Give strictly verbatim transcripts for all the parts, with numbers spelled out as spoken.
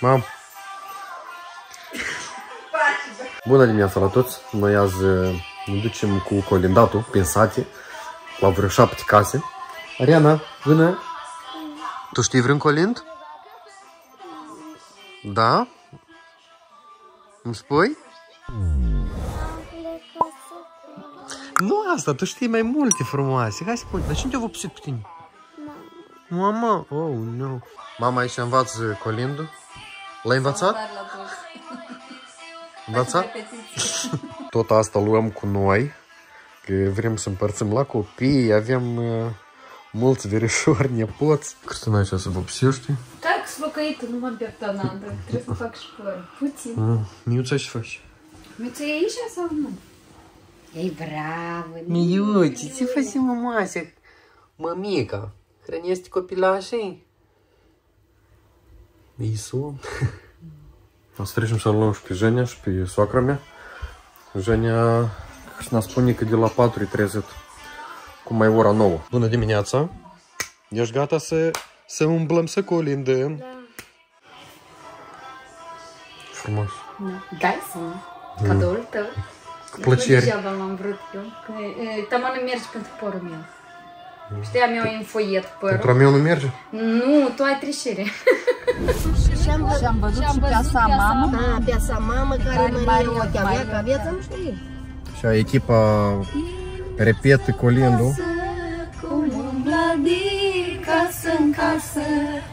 Mam. Bună dimineața la toți! Noi azi ne ducem cu colindatul prin sate, la vreo șapte case. Ariana, bună! Tu știi vreun colind? Da? Îmi spui? Nu asta, tu știi mai multe frumoase. Hai spune, dar cine te-a vopsit pe tine? Mama! Oh, no! Mama aici învață colindul. L-ai învățat? Învățat? Tot asta luăm cu noi, că vrem să împărțim la copii, avem uh, mulți verișori, nepoți. Cristina aici să vopsești? Так, спокойно, nu mă împiepta надо. Trebuie să fac șpări. Puțin. Mm. Miuța, ce faci? Miuța e aici sau nu? Ei, bravo! Miuța, ce faci, mămoase? Mămica, hrănești copilașii? Iisu. Să trecem să luăm și pe Jenia și pe soacra mea. Jenia, Cristina spune că de la patru e trezit, cum mai ora nouă. Bună dimineața! Ești gata să, să umblăm, să colindăm? Da. Frumos. Dai seama. Cadoul tău. Cu plăcere. Degeaba l-am vrut eu. Tamană merge pentru părul meu. Știa meu e în foiet părul. Pentru a meu nu merge? Nu, tu ai trișere. Și-am văzut și pe sa mamă. Da, pe sa mamă care mărie ochii avea, că aveți, nu știu. Și echipa repetă colindul. Cum umbla din casă în casă,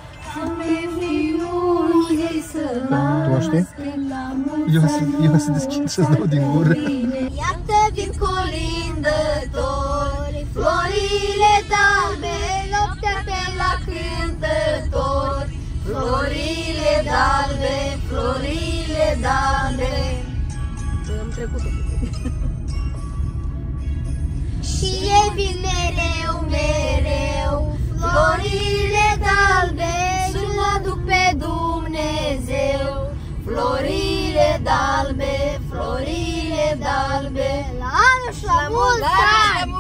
Tu știi? Eu să deschid să-ți dau din gură. Iată vin colindători, florile dalbe, noaptea pe la cântători. Florile dalbe, florile dalbe. Am trecut-o. Și ei vin mereu, mereu, florile dalbe, și-l aduc pe Dumnezeu. Florile dalbe, florile dalbe, la anul și la mulți ani!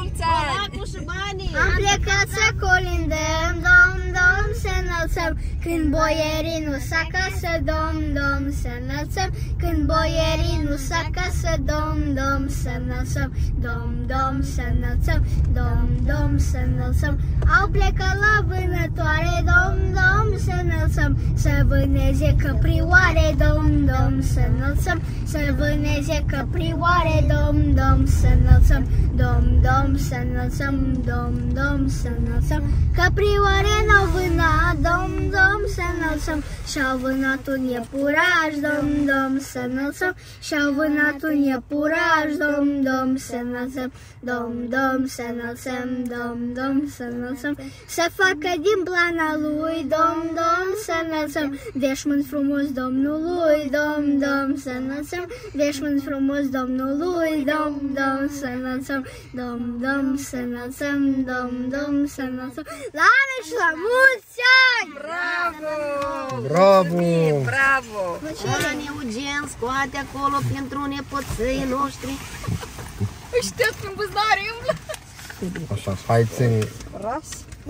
Am plecat să colindăm, dom, dom, să înălțăm, când boierii nu s acasă, dom, dom, să înălțăm, când boierii nu s acasă, dom, dom, să înălțăm, dom, dom, să înălțăm, dom, dom, să înălțăm. Au plecat la vânătoare, dom, dom, să înălțăm, să vâneze căprioare, dom, dom, să înălțăm, să vâneze căprioare, dom, dom, să înălțăm, dom, dom, să înălțăm, dom, dom, să înălțăm. Căprioare n-au vânat, dom, dom, să înălțăm, și-au vânat un iepuraș, dom, dom, să înălțăm, și-au vânat un iepuraș, dom, dom, să înălțăm, dom, dom, să înălțăm, dom, dom, să înălțăm, să facă din blana lui, dom, dom, să înălțăm, veșmânt frumos Domnului, dom, dom, să înălțăm, veșmânt frumos Domnului, dom, dom, să înălțăm, dom, dom, să înălțăm, dom, dom, să înălțăm, la anul și la mulți ani! Bravo! Bravo! Bravo! Făcerea Eugen scoate acolo pentru nepoței noștri. Știți când buzdoare umblă? Așa, hai ține. Раз.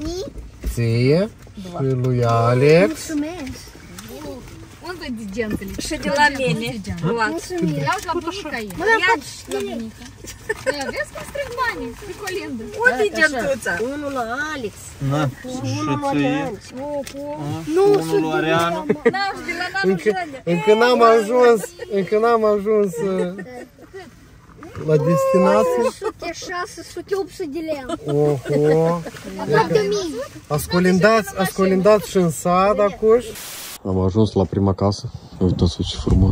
Ție și lui Alex. Mulțumesc! Unde degentele? Și de la mine. Luați. Ia ca bunica e. Ia. Vezi cum strâng banii pe colindă. Unde e gentuța? Unul la Alex. Na, Și unul la ție. Alex. Nu, unul la Reanu. N-am și de la Nanu Încă, Jania. încă n-am ajuns, încă n-am ajuns uh, la destinație. sute șase sute opt sute de lei. Oho. Ați colindat, ați colindat și în sat, acuș. Am ajuns la prima casă. Uitați-vă ce frumos.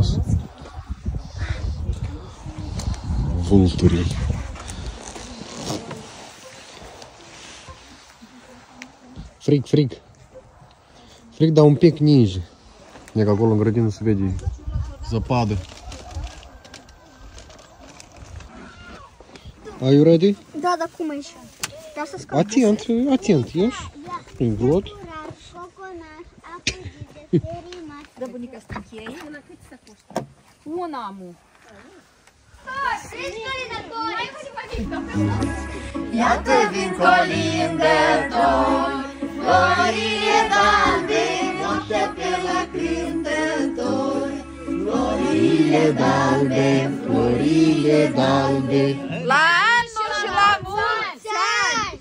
Vulturii. Frig, frig. Frig, dar un pic ninge. E că acolo în grădină se vede zăpadă. Are you ready? Da, dar cum ești? Atent, atent, ești? În grot. Da, bunica stincheie. Una cât să coște? Una amu. Iată vin colindători, florile dalbe, noaptea pe la cântă. florile dalbe, florile dalbe. La anul și la mulți ani!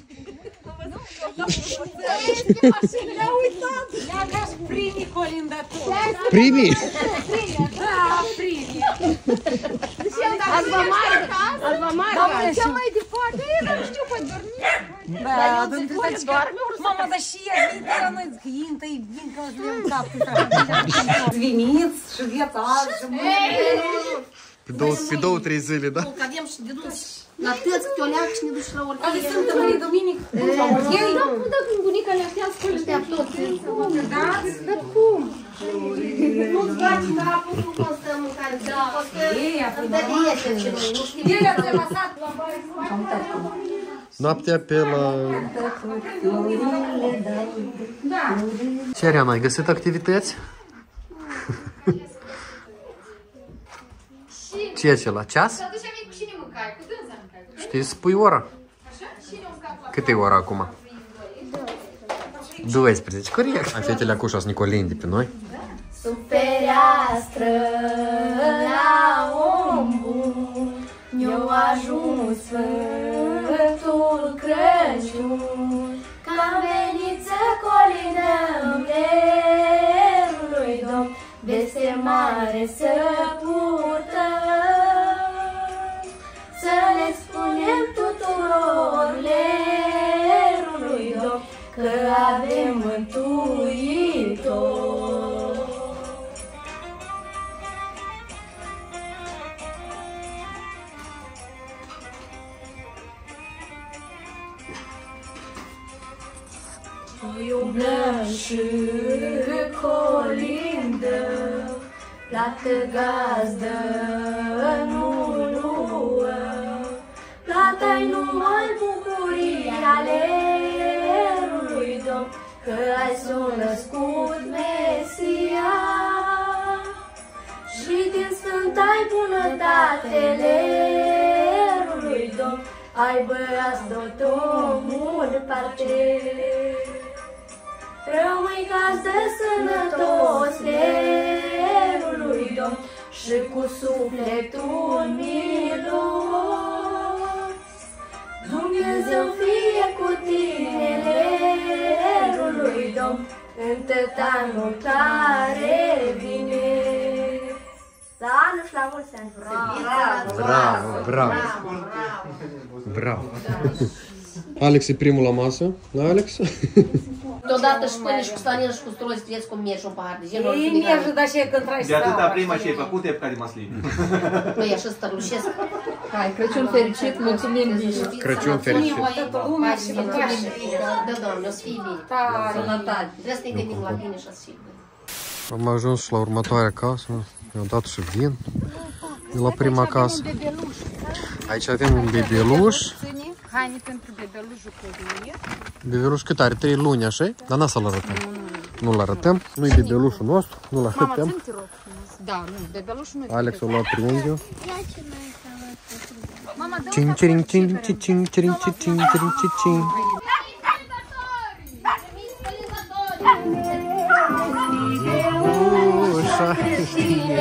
Le-a uitat! Le-a dat primii colindatori. Primii? Da, primii. Azi vă marcă! Azi vă marcă! Cea mai departe, nu știu, pe dormi. Da, dar nu trebuie să doarme. Mama, dar și ea vine la noi, zic, intă, e bine că o să le-am capul. Veniți și viețați și mâine. Pe două, trei zile, da? Că avem și de dus la tăți, câte o leacă și ne duci la orice. Ale sunt mâine duminică. Ei? Da, da, când bunica le-a fiat scălă. Știa tot. Da? Dar cum? Nu-ți faci capul, nu poți să mâncare. Da, Ei, a îmi dă diete și noi, nu știm. El a lăsat la bare. Noaptea pe la... Da. Ce, Ariana, ai găsit activități? Ce e acela? Ceas? Să aduci aminte cu cine mâncai, cu dânsa mâncai. Știi să spui ora? Așa? Cine o scap la... Cât e ora acum? douăsprezece, corect. A fetele acușa sunt Nicolindi pe noi. Sub fereastră la om bun ne-o ajuns Sfântul Crăciun, că-am venit să colinăm lerului Domn, veste mare să purtăm, să le spunem tuturor lerului Domn, că avem Mântuitor. Umblăm și colindăm, plată gazdă nu luăm, plata-i numai bucuria lerului Domn, că ai s-o născut Mesia și din sfânta-i bunătate lerului Domn, ai băiați tot omul parte. Rămâi gazdă sănătos lerului Domn și cu sufletul milos. Dumnezeu fie cu tine lerului Domn, în tot anul care vine. La anul și la mulți ani. Bravo, bravo. Bravo. Alex e primul la masă. Da, Alex? Deodată și pâine și cu slanel și cu stroi, știți cum mergi un pahar de genul. Ei merge, dar și când trai De atâta prima și ai făcut epca de măslin. Păi așa stărușesc. Hai, Crăciun fericit, mulțumim bine. Crăciun fericit. Toată lumea și mâncași. Da, Doamne, o să fie bine. Sănătate. Trebuie să ne gândim la bine și o să fie bine. Am ajuns și la următoarea casă. Mi-au dat și vin de la prima casă. Aici avem un bebeluș. Haine pentru bebelușul copii. Bebeluș cât are? trei luni, așa? Dar n-a să-l arătăm. Nu-l arătăm. Nu-i bebelușul nostru. Nu-l arătăm. Da, nu, bebelușul nu. Alex o lua triunghiul. Cing, cing, cing, cing, cing, cing, cing, cing, cing. Ușa știe.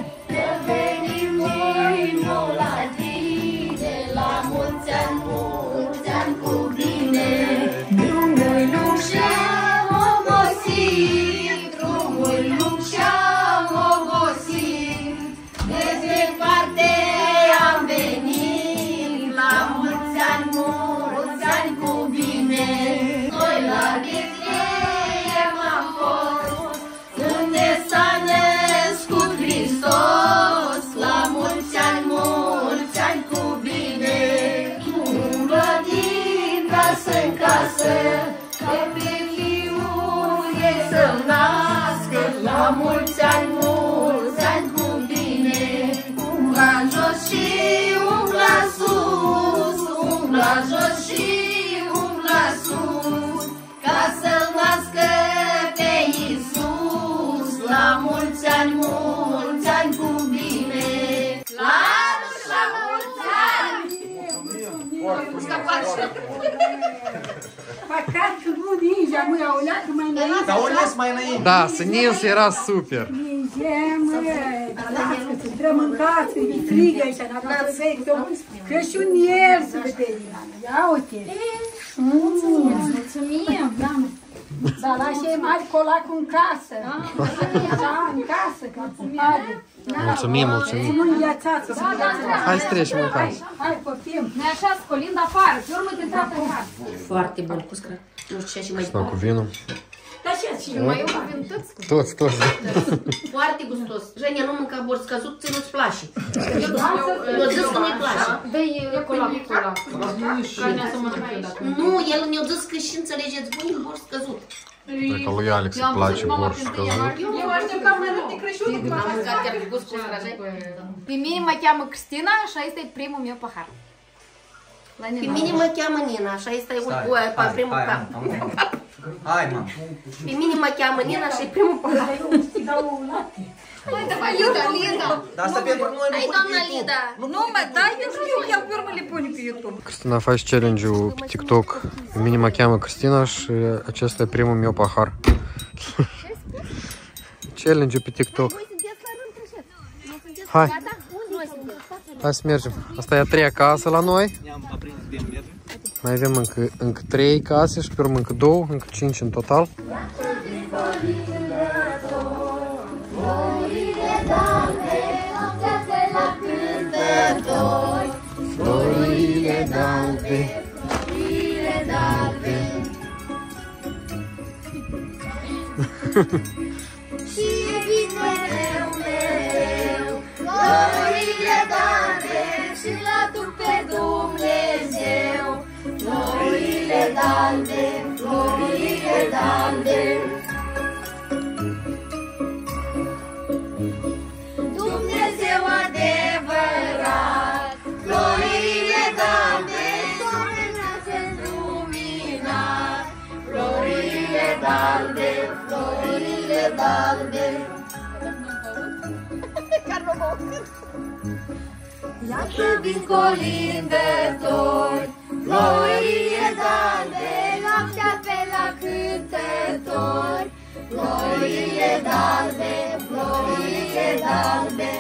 La mulți ani, mulți ani cu bine, umbla în jos și umbla sus, umbla în jos și umbla sus, ca să-L nască pe Iisus. La mulți ani, mulți ani cu bine, la anul și la mulți ani! Păcat că nu ninja, mă, au leacă mai înainte. Dar unde mai înainte? Da, să Nils era super. Ninja, mă, intrăm în casă, e frigă aici, în aproape vechi, Crăciunier să vedem. Ia uite. Mulțumim, doamne. Da, la cei mari colacul în casă. Da, în casă, că mare. Mulțumim, mulțumim. Nu îngheațați. Hai să trecem în casă. Hai, poftim. Noi așa scolind afară, pe urmă te trapă în casă. Foarte bun cu scrat. Nu știu ce și mai Asta cu vinul. Dar ce și Mai eu cu vin toți? Toți, toți. Foarte gustos. Jenia, nu mânca borș scăzut, ți nu-ți place. Eu zis că nu-i place. Dă-i colacul ăla. Carnea să mănânc eu dacă. Nu, el mi-a zis că și înțelegeți voi borș scăzut. Dacă lui Alex îi place borș căzut. Eu așteptam mai mult de Crăciun. Am mâncat chiar cu gust cu scrat. Pe mine mă cheamă Cristina și ăsta e primul meu pahar. Pe mine mă cheamă Nina, așa este primul cap. Hai, mă. Pe mine mă cheamă Nina și primul pahar. Hai, давай, Лида, Лида. Dar asta pentru noi nu Hai, doamna Lida. Nu, mă, da, eu știu, eu pe urmă le pun pe YouTube. Cristina face challenge-ul pe TikTok. Pe mine mă cheamă Cristina și acesta e primul meu pahar. Challenge-ul pe TikTok. Hai. Hai să mergem. Asta e a treia casă la noi. Mai avem încă, încă trei case și pe urmă încă două, încă cinci în total. Florile d'albe, florile d'albe. Și vin mereu, mereu, florile d'albe și la tu pe Dumnezeu. Florile d'albe, florile d'albe. Dumnezeu adevărat, florile d'albe, soarele se-n luminat. Florile d'albe, florile d'albe. Iată vin colindători, florile d'albe, noaptea pe la cântători. Florile d'albe, florile d'albe.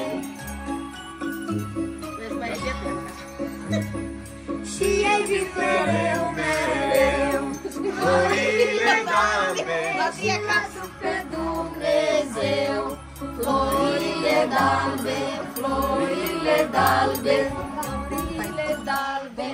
Și ei vin mereu, mereu, florile d'albe, și acasă pe Dumnezeu. Florile d'albe, florile d'albe, florile d'albe.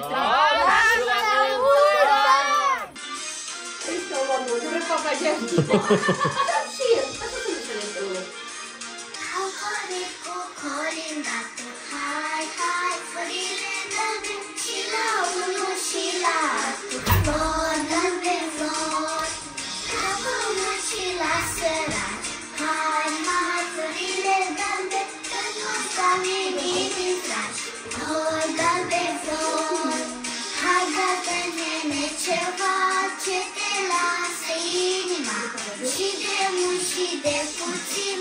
Hai, hai, florile d'albe, și la unul și la altul. Flor d'albe, flor, la pământ și la sărat. Hai, hai, florile d'albe, că nu-ți va nimic din dragi. Flor d'albe, flor, hai, dă-te, nene, ceva ce te lasă inima. Și de mult și de puțin,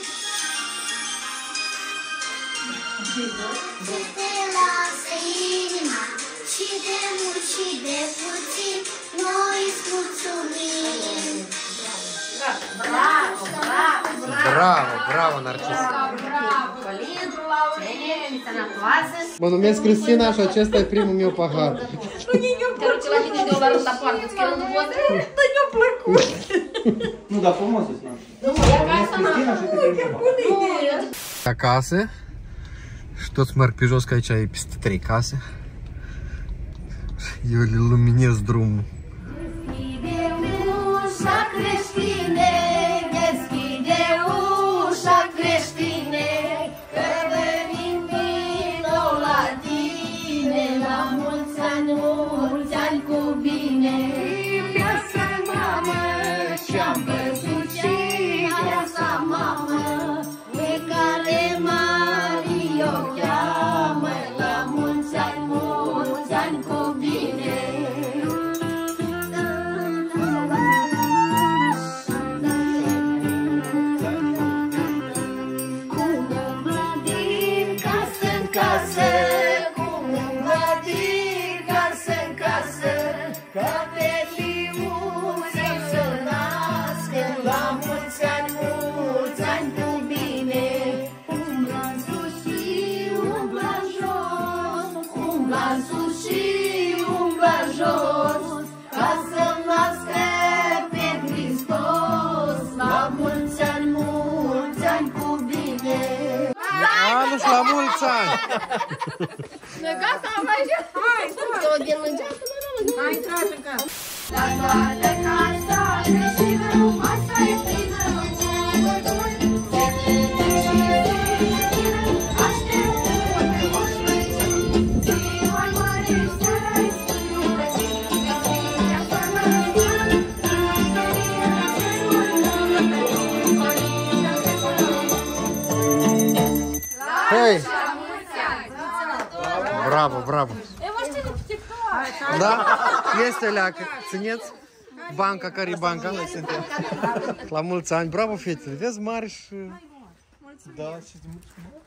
ce te lasă inima. Și de mult și de puțin, noi îți mulțumim. Bravo, bravo, Bravo, bravo, Narcis. Mă numesc Cristina și acesta e primul meu pahar. Nu, dar frumos îți spun. Cristina și te primim. Acasă. Și toți merg pe jos, că aici e peste trei case. Eu le luminez drumul. Deschide ușa, creștine, deschide ușa, creștine, că venim din nou la tine, la mulți ani, mulți ani cu bine. Viața mamă, și-am văzut și viața mamă, pe care Maria o cheamă, la mulți ani, mulți ani cu bine. Casă, cum umblă din casă în casă, că pe Gata, mai hai! Tot din lângeată, Hai, intrați în casă. La toată casa greșită, asta e plină cu băduri. Fetele și fetele, așteptă pe moșuiță. Ziua mare, seara-i sfântă, vestirea fără sfânt. Întâlnirea cerului lământ, părintea pe pământ. Hei! Bravo, bravo! Da? Este leacă. Țineți? Banca, care e banca? Noi suntem. La mulți ani. Bravo, fetele. Vezi, mari și... Da, și de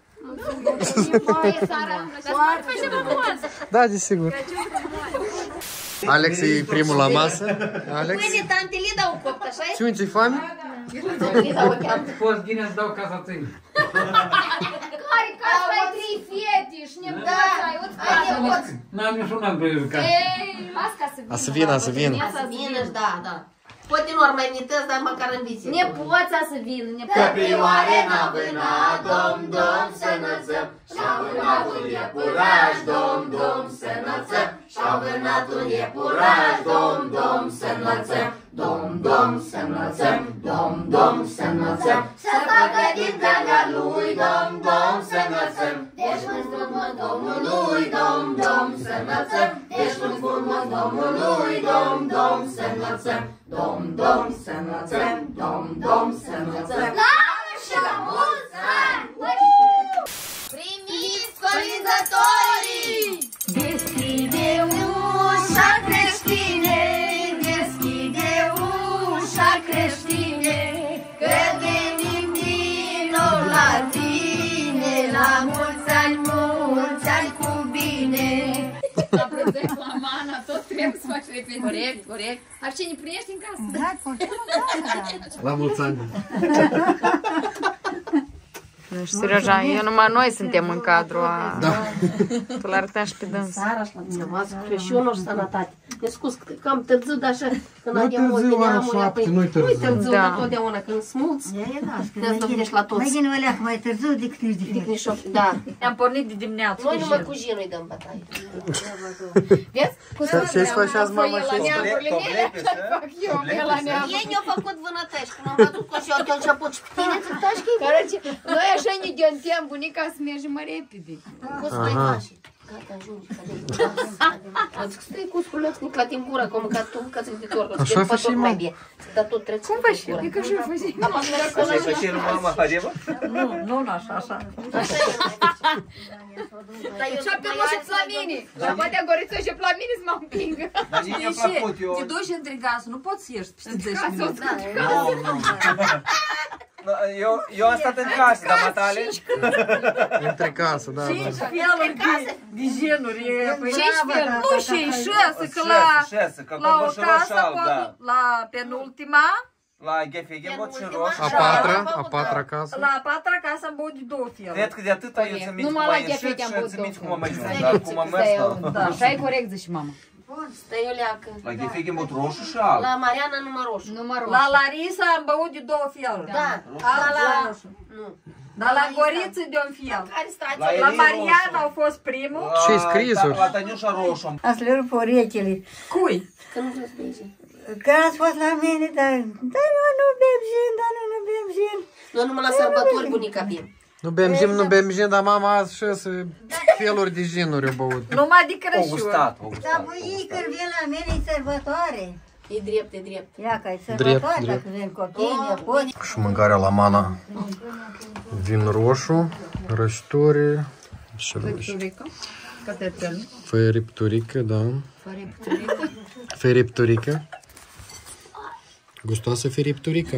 mulți. Da, desigur. Alex e primul la masă. Alex. Păi, tante Lida o copt, așa e? Și unde-i foame? Lida o cheamă. Poți bine să dau casa tăi. Care casa ai trei fete și ne ai uți. N-am niciuna pe casă. Ei, las ca să vină. A să vină, a să vină. Să vină, da, da. Poate nu ar mai mități, dar măcar în viție. Nepoța să vină, nepoța. Căprioare n-a vânat, dom, dom, să înălțăm. Și-a vânat un iepuraș, dom, dom, să înălțăm. Și-a vânat un iepuraș, dom, dom, să înălțăm. Dom, dom, să înălțăm, dom, dom, să înălțăm. Să facă din dreaga lui, dom, dom, să înălțăm. Deci mânt frumos Domnului, dom, dom, să înălțăm. Deci mânt frumos Domnului, dom, dom, să înălțăm. Dom, dom, să înălțăm, dom, dom, să înălțăm. La și la mulți ani! Primiți colinzătorii! Deschide ușa, creștine, deschide ușa, creștine, că venim din nou la tine, la mulți ani, mulți ani cu bine. La prezent, la mana, tot trebuie să faci repetiții. Corect, corect. Ar ce ne primești în casă? Da, foarte mult. La mulți ani. Nu știu, Serioja, eu numai noi suntem în cadru a... Da. Tu l-arătăm și pe dâns. Seara și la dumneavoastră, și eu nu știu sănătate. Ne scuz că cam târziu, dar așa, când Nu avem mult târziu, bine ora amul, șapte, apoi, nu-i târziu. nu-i târziu, Da. dar totdeauna când smulți, E, e, da, și te zdobnești la toți. mai gine o leacă mai târziu decât nici de Dicnișof, da. Am pornit de dimineață. Noi numai cu jinul îi dăm bătaie. Vezi? Ce-ți faci azi, mama? La neamurile mele, așa fac eu, pe la neamuri. Ei ne-au făcut vânătăși, când am văzut că și-au de început și pe tine ți tașchi. Короче, noi așa ne gândeam bunica să mergem mai repede. Cum stai faci? Gata, ajungi, că de Îți stai cu sculățnic la timp gură, că am mâncat tu, mâncați de torcă. Așa faci și mai mă. bine. Dar tot treci Cum faci? E ca și faci. Așa e și mama Hadeva? Nu, nu așa, așa. Și-a pelușit la mine. Și-a bătea goriță și la mine să mă împingă. Dar nici mi-a plăcut, eu... Te duci între gasă, nu poți să ieși peste zece minute. Nu, nu. Eu, eu am stat în casă, dar matale... Între casă, da, da. Feluri de, de genuri. Cinci feluri. Nu, și șase, că la, Șase, că la o acolo și roșu casă, alb, da. la penultima, La Ghefeghe văd și roșu. A patra, a patra casă. la a patra casă am băut de două feluri. Cred că de atâta eu ți-am minte cum Numai la am ieșit Ghefeghe am și băut ți-am minte cum am mai două zis, dar cum am mers la... Da. Așa e corect, zice mama. Stai o leacă. La Ghefeghe văd roșu și alb. La Mariana numai roșu. Numai roșu. La Larisa am băut de două feluri. Da. Alb La... la roșu. Nu. Dar la Goriță de un fel. Care stați? La La Elei Mariana roșu. au fost primul. Ce scrisuri? La Taniușa roșu. Ați le rup urechile. Cui? Că nu vreau să bei gin. Că ați fost la mine, dar... Dar nu, nu bem gin, dar nu, nu bem gin. Noi numai la sărbători bunica bem. Nu bem gin, nu bem gin, dar mama azi șase feluri de ginuri au băut. Numai de O Crăciun. gustat, o Dar gustat. voi când vin la mine e sărbătoare. E drept, e drept. Ia că e Drept, sărbătoare, drept. dacă vin copii, nepoți. Și mâncarea la mana. Vin roșu, răștori, și roșu. Făripturică, da. Făripturică. Gustoasă făripturică.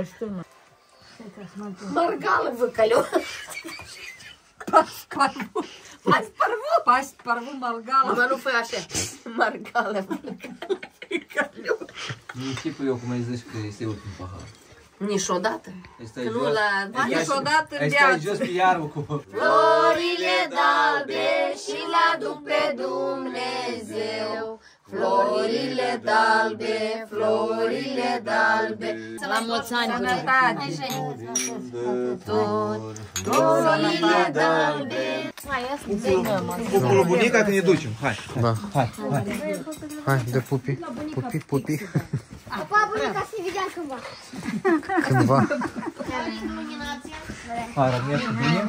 Margală, văcăleu. Pați parvu. Pați parvu. Pați parvu, margală. Mă, nu fă așa. Margală, văcăleu. Nu chipul eu cum ai zis că este ultim pahar. Niciodată. Stai Că nu jos. la... Niciodată în Ai stai viață. jos pe iarbă cu... Florile d'albe și le aduc pe Dumnezeu. florile d'albe, florile d'albe. La mulți ani, Florile d'albe. Cu bunica că ne ducem. Hai. Da. Hai. Hai. Hai, de pupi. Pupi, pupi. Pa, bunica, să-i vedea cândva. Cândva. Hai, Răgnești, bine?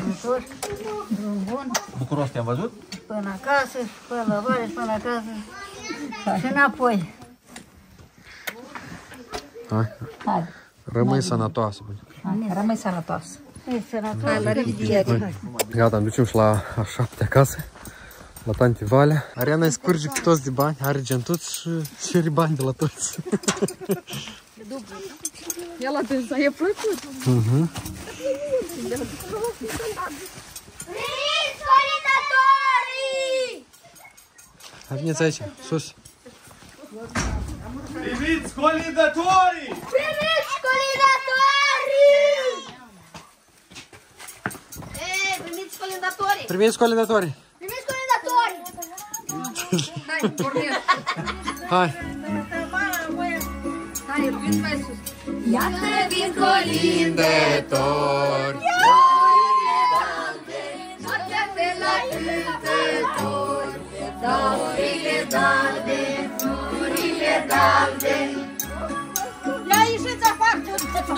Bucuros te-am văzut? Până acasă, până la vale, până acasă și înapoi. Hai. Rămâi sănătoasă. Rămâi sănătoasă. La revedere. Gata, ne ducem și la a șaptea casă, la tanti Valea. Ariana îi scurge pe toți de bani, are gentuț și cere bani de la toți. El la dânsa e plăcut. Mhm. Priviți colindatorii! Hai, veniți aici, sus. Priviți colindatorii! Priviți colindatorii! Ei, primiți colindatorii! Primiți colindatorii. Priviți colindatorii! Hai, pornești. Hai. Hai, vin mai sus. Iată vin colindători, noaptea pe la cântători, florile d'albe, florile d'albe. Ia ieșiți afară!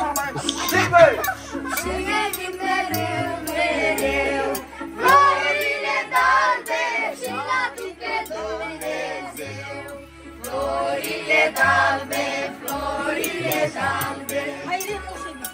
Și ne vin mereu, mereu, florile d'albe și la tu pe Dumnezeu. Florile d'albe, florile d'albe. Hai, Irina,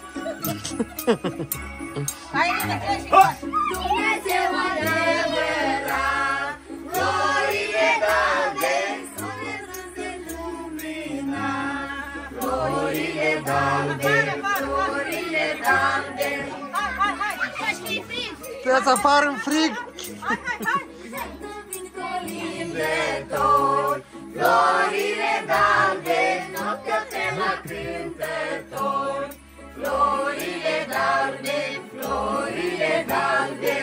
hai, Irina, crește! Dumnezeu adevărat, florile d'albe, solețul de lumina. Florile d'albe, florile d'albe. Hai, hai, hai! Hai, și frig! Te-ați afară în frig. Hai, hai, hai! Vin colindători, florile d'albe, noaptea pe la cântători. Florile d'albe, florile d'albe.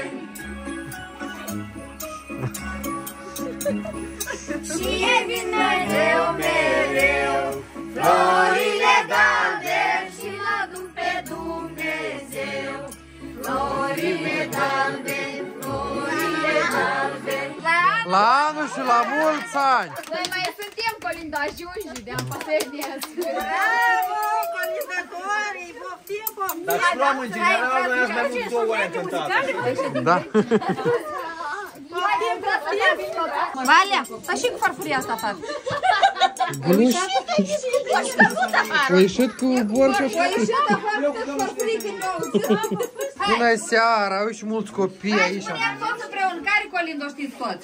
Și e vin mereu, mereu, florile d'albe și l-adun pe Dumnezeu. Florile d'albe, florile d'albe. La anul și la mulți ani. Noi mai suntem colindași unși de apasenias. Bravo, colindatorii! Poftim, poftim! Dar și luam în general, noi ați mai mult două ore în cântat. Da. Valea, stai și cu farfuria asta afară. Gluș. O ieșit cu borșa și bună seara, au și mulți copii aici. Spuneam toți împreună, care colindo știți toți?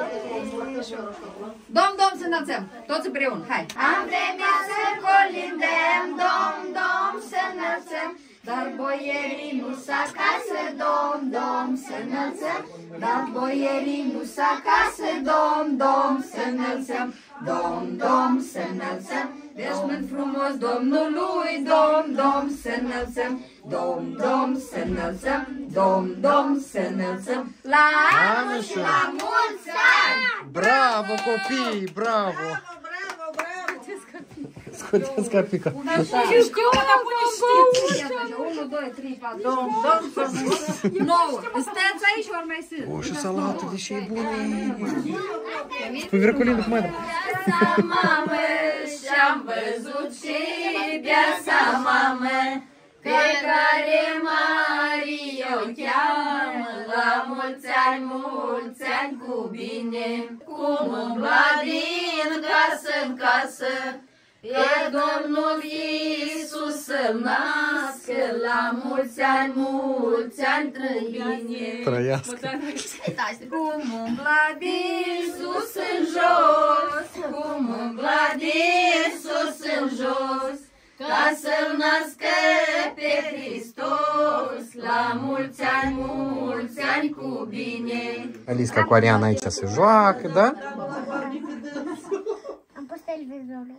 Dom, dom, să înălțăm, toți împreună, hai. Am vremea să colindăm, dom, dom, să înălțăm. Dar boierii nu-s acasă, dom, dom, să înălțăm. Dar boierii nu-s acasă, dom, dom, să înălțăm. Dom, dom, să înălțăm. Veșmânt frumos Domnului, dom, dom, să înălțăm. Dom, dom, să înălțăm. Dom, dom, să înălțăm. La anul și la mulți ani! Bravo, copii, bravo. Bravo, bravo! Scoteți capica. Știu, dar pune știți. unu, doi, trei, patru, dom, dom, nouă. Stați aici, ori mai sunt. O, și salată, deși e bună. Păi vrea colindă cu mai drag. Biasa mamă și-am văzut și biasa mamă, pe care Marie o cheamă. La mulți ani, mulți ani cu bine, cum umbla din casă în casă, pe Domnul Iisus să-L nască. La mulți ani, mulți ani trăine. Trăiască. Cum umbla din sus în jos, cum umbla din sus în jos, ca să-L nască pe Hristos. La mulți ani, mulți ani cu bine. Alisca cu Ariana aici se joacă, da? Am pus televizorul.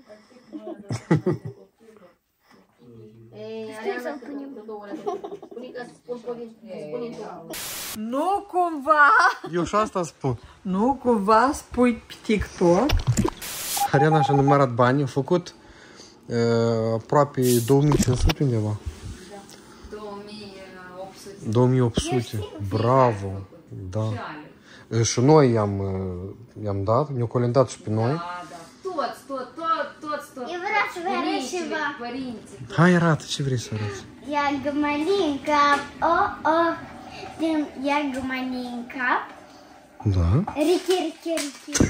Nu cumva, Eu și asta spun. nu cumva spui pe TikTok Ariana și-a numărat bani, a făcut uh, aproape două mii cinci sute undeva. două mii opt sute. Bravo! Da. Și noi i-am i-am dat, ne-au colindat și pe noi. Da, da. Toți, tot, tot, toți, toți. Eu vreau să vă arăt ceva. Părinții. Hai, arată, ce vrei să arăți? Iagă manii în cap, oh, oh, din iagă manii în cap. Da. Richi, richi, richi.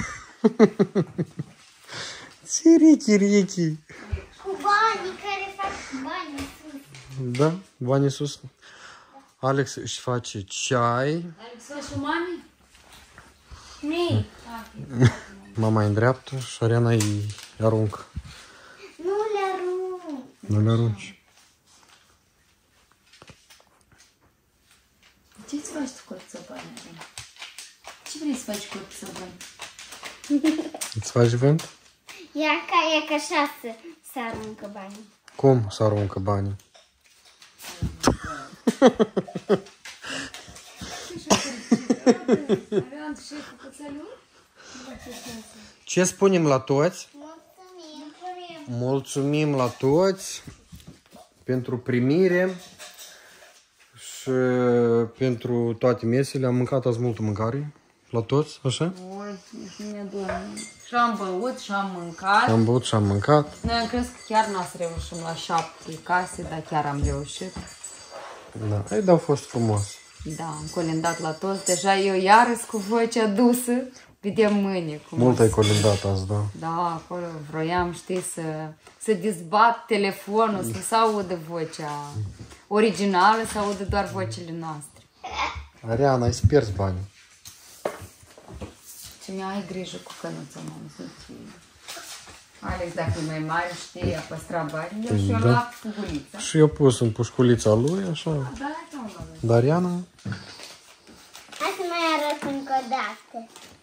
Ce richi, richi? Cu banii care fac banii sus. Da, banii sus. Alex își face ceai. Alex, și mami? Mi. Mama e în dreaptă și Ariana îi aruncă. Nu le arunc. Nu le arunci. Ce-ți faci tu cu țăpani? Ce vrei să faci cu țăpani? Îți faci vânt? Ia ca, ia ca așa să, să aruncă banii. Cum să aruncă banii? Ce spunem la toți? Mulțumim. Mulțumim la toți pentru primire și pentru toate mesele. Am mâncat azi multă mâncare la toți, așa? Oi, mi-e doamne. Și am băut și am mâncat. Am băut și am mâncat. Noi am crezut că chiar n-o să reușim la șapte case, dar chiar am reușit. Da, ai da, a fost frumos. Da, am colindat la toți. Deja eu iarăs cu vocea dusă. Vedem mâine. Cum Mult o ai să- colindat azi, da. Da, acolo vroiam, știi, să, să dezbat telefonul, să se audă vocea originală, să audă doar vocile noastre. Ariana, ai să pierzi banii. Ce mi-ai grijă cu cănuța, mamă, să fie. Alex, dacă e mai mare, știi, a păstrat banii, eu și-o Da. luat cu gulița. Și eu pus în pușculița lui, așa. Da, da, da. Dar Ariana, Hai să mai arăt încă o dată.